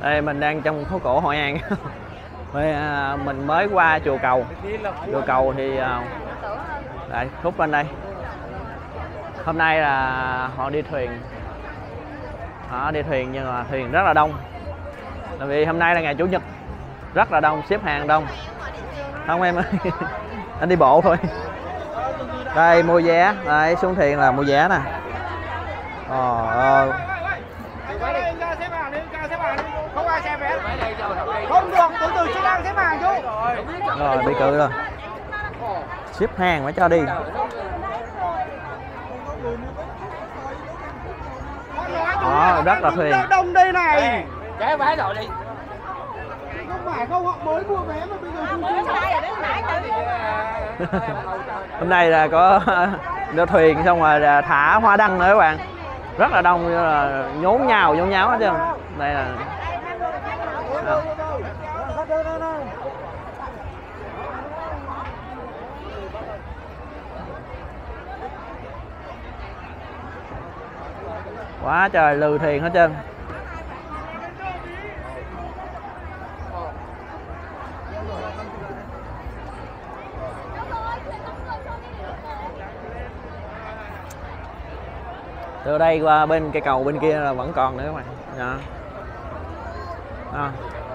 Đây mình đang trong phố cổ Hội An. Mình mới qua chùa Cầu. Chùa Cầu thì lại khúc bên đây. Hôm nay là họ đi thuyền. Họ đi thuyền nhưng mà thuyền rất là đông. Tại vì hôm nay là ngày Chủ nhật, rất là đông, xếp hàng đông. Không em ơi, anh đi bộ thôi. Đây mua vé, đây xuống thuyền là mua vé nè. Không ai xem vé. Không được, từ chức năng xếp hàng chú. Rồi bị cự rồi. Xếp hàng mới cho đi. Rất là thuyền. Đông đây này. Trái vé rồi đi. Không phải không, họ mới mua vé mà bây giờ Hôm nay là có đưa thuyền xong rồi là thả hoa đăng nữa các bạn. Rất là đông, là nhốn nháo hết trơn. Đây là quá trời lừ thuyền hết trơn. Từ đây qua bên cây cầu bên kia là vẫn còn nữa các bạn. Đó.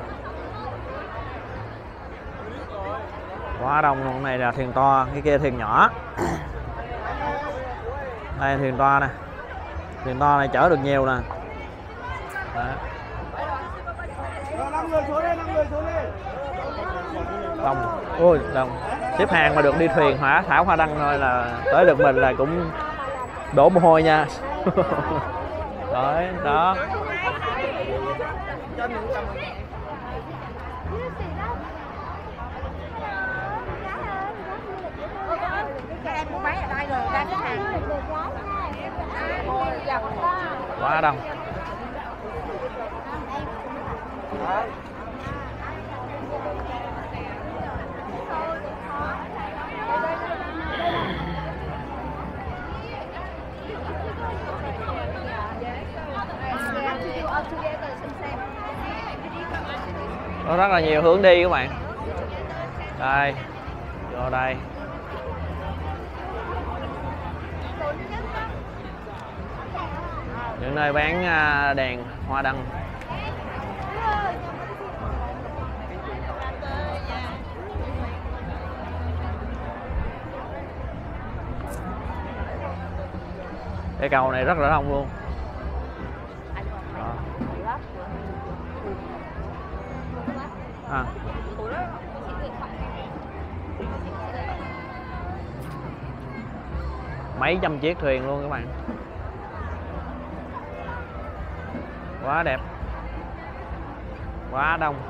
Quá đông luôn. Này là thuyền to, cái kia thuyền nhỏ. Đây thuyền to nè. Thuyền to này chở được nhiều nè. Đó. 5 người xuống đây, 5 người xuống đây. Đông, ôi đông. Xếp hàng mà được đi thuyền thả hoa đăng thôi là tới được mình là cũng đổ mồ hôi nha. Đấy, đó. Quá đông. Có rất là nhiều hướng đi các bạn. Đây, vô đây. Những nơi bán đèn hoa đăng. Cái cầu này rất là đông luôn. Mấy trăm chiếc thuyền luôn các bạn. Quá đẹp. Quá đông.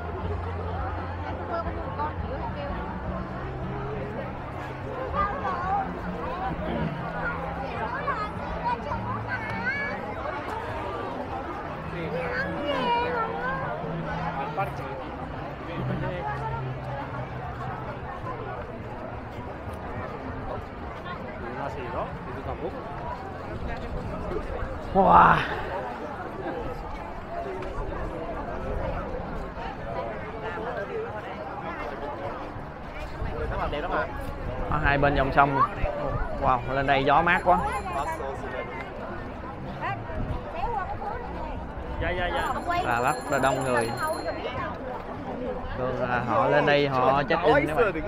Wow. Ở hai bên dòng sông. Wow, lên đây gió mát quá. Là rất là đông người. Thường là họ lên đây họ check in các bạn.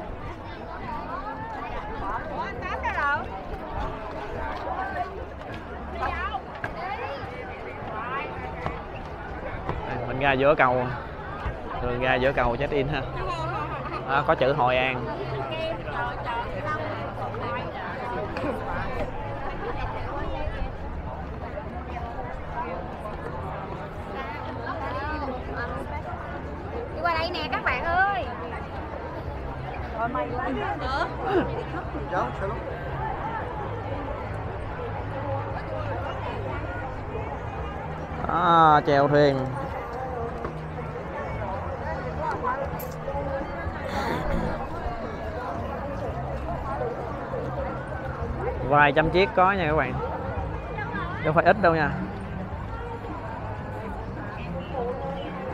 Mình ra giữa cầu. Thường ra giữa cầu check in ha. Có chữ Hội An. Đi qua đây nè các bạn ơi. May quá. Chèo thuyền. Vài trăm chiếc có nha các bạn, đâu phải ít đâu nha.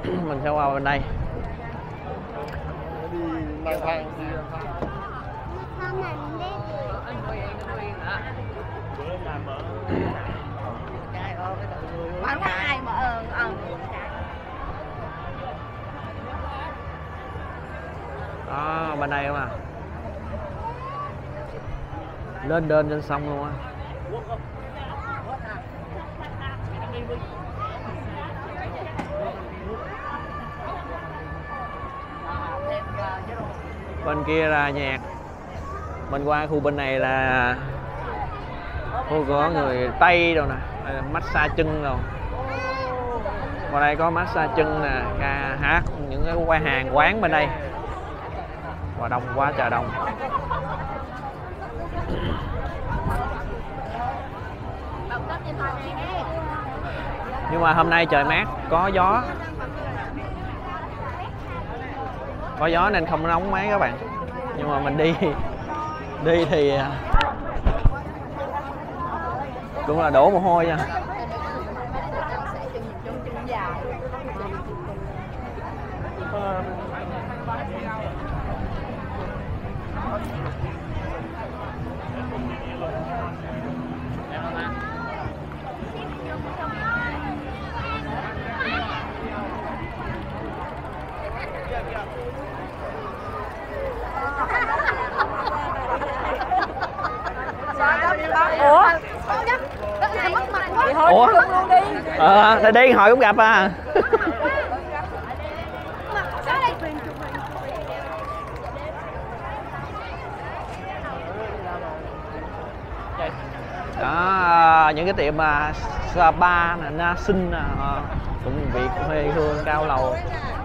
Mình sẽ qua bên đây. Đi lang thang đi Không này mình đi. Bán ai mà Đó, bên đây không à. Lên đên trên sông luôn á. Bên kia là nhạc. Bên qua khu bên này là khu có người Tây đâu nè, massage chân rồi. Ngoài đây có massage chân nè, ca hát, những cái quán hàng quán bên đây. Và đông quá trời đông. Nhưng mà hôm nay trời mát, có gió. Có gió nên không nóng mấy các bạn. Nhưng mà mình đi thì cũng là đổ mồ hôi nha. Ủa? Thì đi hồi cũng gặp à. Đó, những cái tiệm spa nè, na sinh nè, cũng Việt quê hương cao lầu.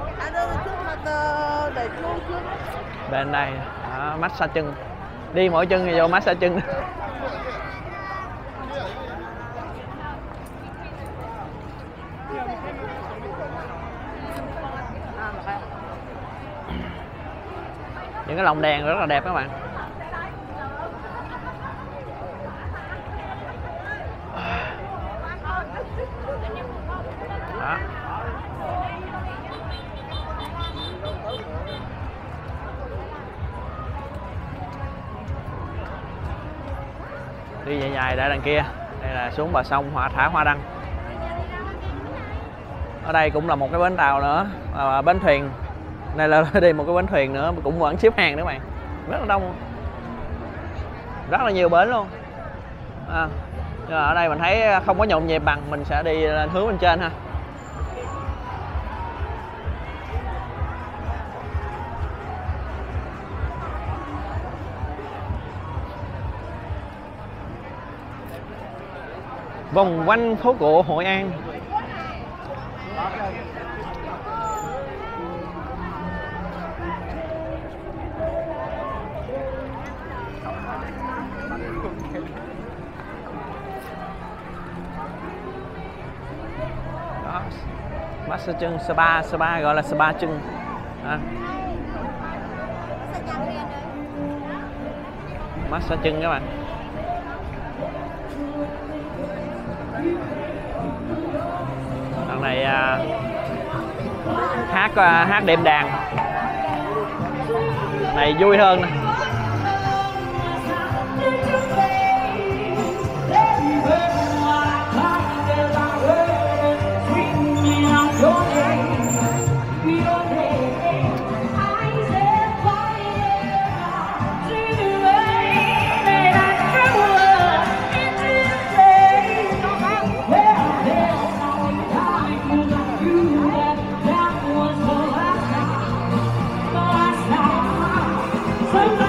Bên đây đó, massage chân. Đi mỗi chân thì vô massage chân. Những cái lồng đèn rất là đẹp các bạn. Đó. Đi dài dài ra đằng kia. Đây là xuống bờ sông thả hoa đăng. Ở đây cũng là một cái bến tàu nữa, bến thuyền. Đây là đi một cái bến thuyền nữa, cũng vẫn xếp hàng nữa các bạn. Rất là đông, rất là nhiều bến luôn. Nhưng mà ở đây mình thấy không có nhộn nhịp bằng, mình sẽ đi lên hướng bên trên ha. Vòng quanh phố cổ Hội An. Đó, massage chân, spa gọi là spa chân. Massage chân các bạn. Đằng này hát đệm đàn này vui hơn nè. Some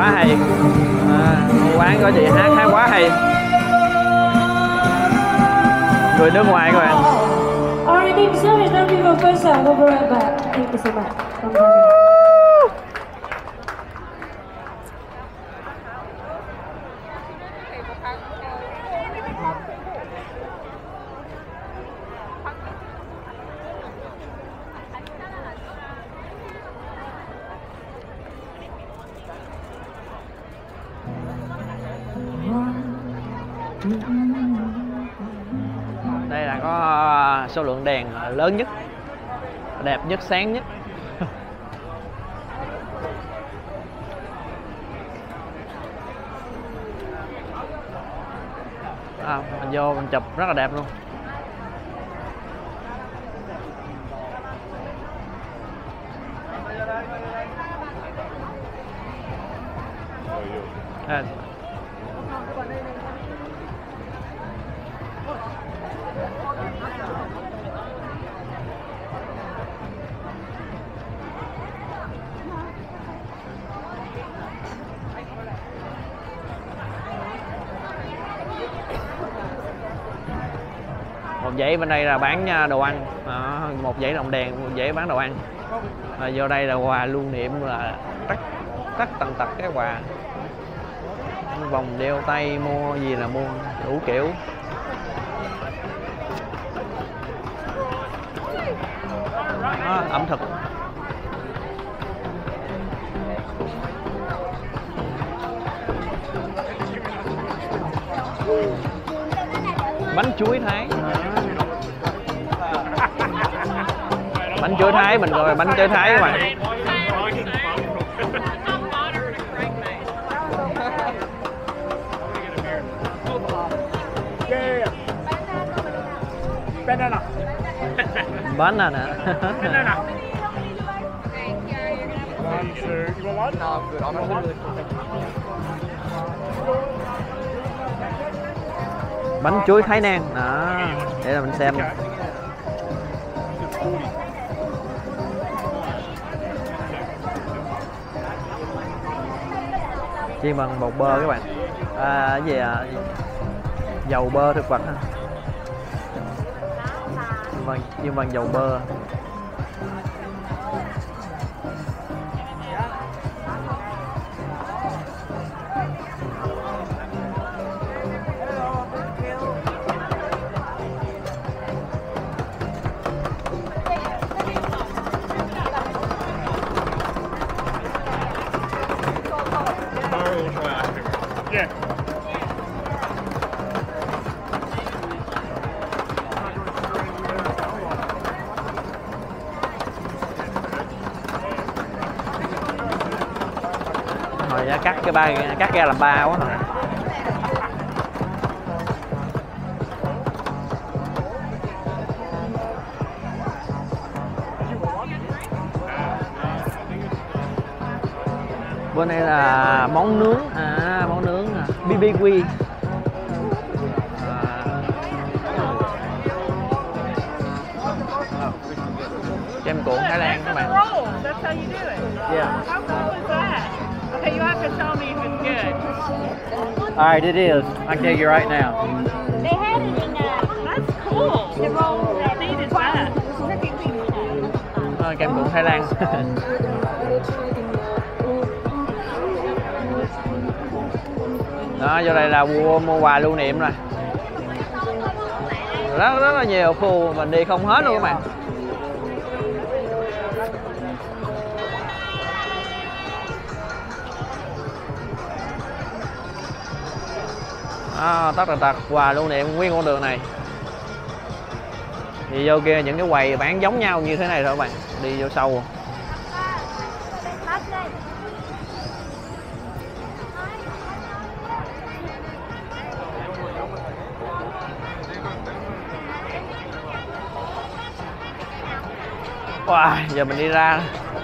quá hay. Quán có chị hát quá hay. Người nước ngoài các bạn. Alright, thank you so much. Thank you for first time. We'll be right back. Thank you so much. Đây là có số lượng đèn lớn nhất, đẹp nhất, sáng nhất. Mình vô mình chụp rất là đẹp luôn. Một dãy bên đây là bán đồ ăn, một dãy lồng đèn, một dãy bán đồ ăn. Vô đây là quà lưu niệm, là tất tần tật cái quà, vòng đeo tay, mua gì là mua đủ kiểu. Ẩm thực. Bánh chuối Thái. Bánh chuối Thái, mình gọi là bánh chuối Thái các bạn. Banana. Banana. Banana. You want one? No, I'm good. I'm not really. Bánh chuối Thái Lan đó, để là mình xem. Chiên bằng bột bơ các bạn. Cái gì dầu bơ thực vật ha. Chiên bằng dầu bơ. Yeah. Rồi đã cắt ra làm ba quá rồi. Bên đây là món nướng, món nướng BBQ. Kem cuộn Thái Lan các bạn. That's how you do it. Yeah. How cool is that? Okay, you have to tell me if it's good. All right, it is. I can tell you right now. They had it in That's cool. the roll How neat is that? Kem cuộn Thái Lan. Đó, vô đây là mua quà lưu niệm rồi. Rất là nhiều khu mình đi không hết luôn các bạn. Tất là tật quà lưu niệm nguyên con đường này. Thì vô kia những cái quầy bán giống nhau như thế này thôi các bạn. Đi vô sâu. Wow, giờ mình đi ra